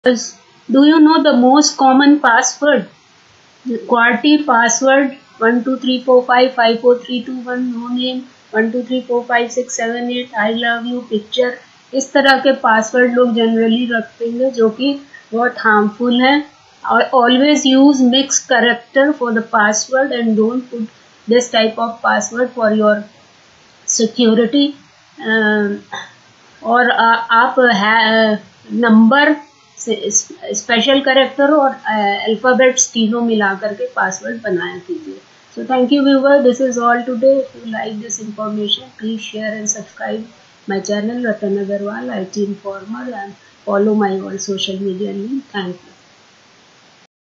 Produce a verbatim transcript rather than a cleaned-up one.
Do you know the most common password? The QWERTY password one two three four five five four three two one, no name, one two three four five six seven eight, I love you, picture, इस तरह के password लोग generally रखते हैं जो कि बहुत harmful हैं. और always use mix character for the password and don't put this type of password for your security. और आप नंबर स्पेशल करेक्टर और अल्फ़ाबेट्स तीनों मिला करके पासवर्ड बनाया कीजिए. So thank you viewer, this is all today. If you like this information, please share and subscribe my channel Ratan Agarwal I T Informer and follow my all social media link. Thank you.